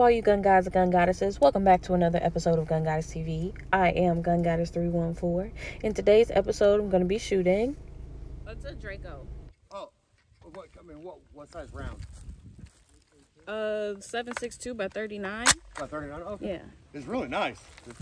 all you gun guys and gun goddesses? Welcome back to another episode of Gun Goddess TV. I am Gun Goddess 314. In today's episode, I'm going to be shooting. It's a Draco. Oh, what size round? 7.62 by 39. By 39? Okay. Yeah. It's really nice.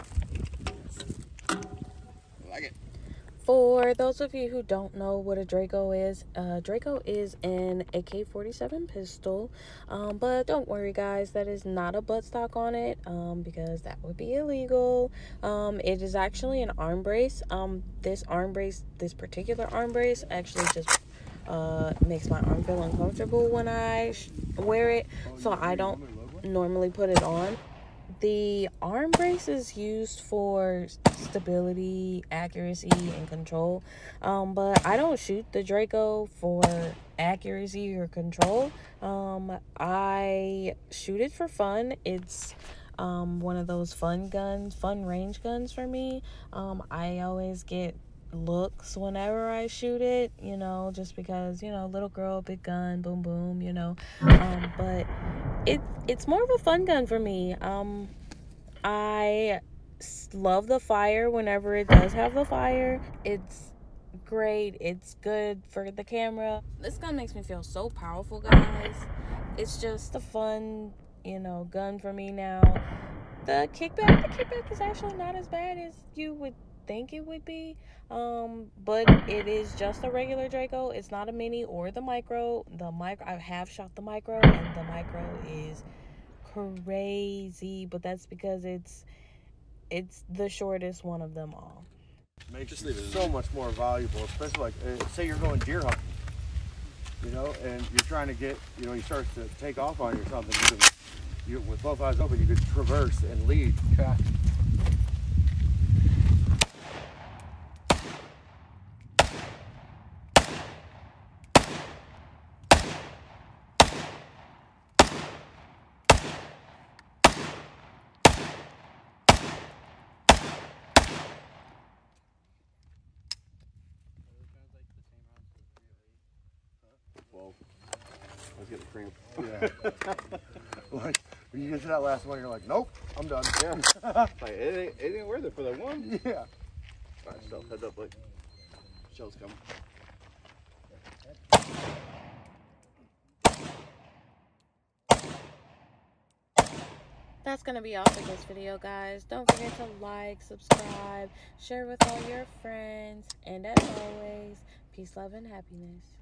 I like it. For those of you who don't know what a Draco is an AK-47 pistol, but don't worry guys, that is not a buttstock on it, because that would be illegal. It is actually an arm brace. This particular arm brace actually just makes my arm feel uncomfortable when I wear it, so I don't normally put it on. The arm brace is used for stability, accuracy, and control, but I don't shoot the Draco for accuracy or control. I shoot it for fun. It's one of those fun range guns for me. I always get looks whenever I shoot it, just because, little girl, big gun, boom boom, but it's more of a fun gun for me. I love the fire whenever it does have the fire. It's great. It's good for the camera. This gun makes me feel so powerful, guys. It's just a fun, gun for me now. The kickback is actually not as bad as you would think it would be, but it is just a regular Draco. It's not a mini or the micro. I have shot the micro, and the micro is crazy, but that's because it's the shortest one of them all. Makes it so much more valuable, especially like say you're going deer hunting, and you're trying to get, you start to take off on you or something. You with both eyes open, you could traverse and lead track. Whoa. Let's get the cream. Yeah. Like, when you get to that last one, you're like, nope, I'm done. Yeah. Like, it ain't worth it for the one. Yeah. Alright, so heads up, like, shells coming. That's gonna be all for this video, guys. Don't forget to like, subscribe, share with all your friends, and as always, peace, love, and happiness.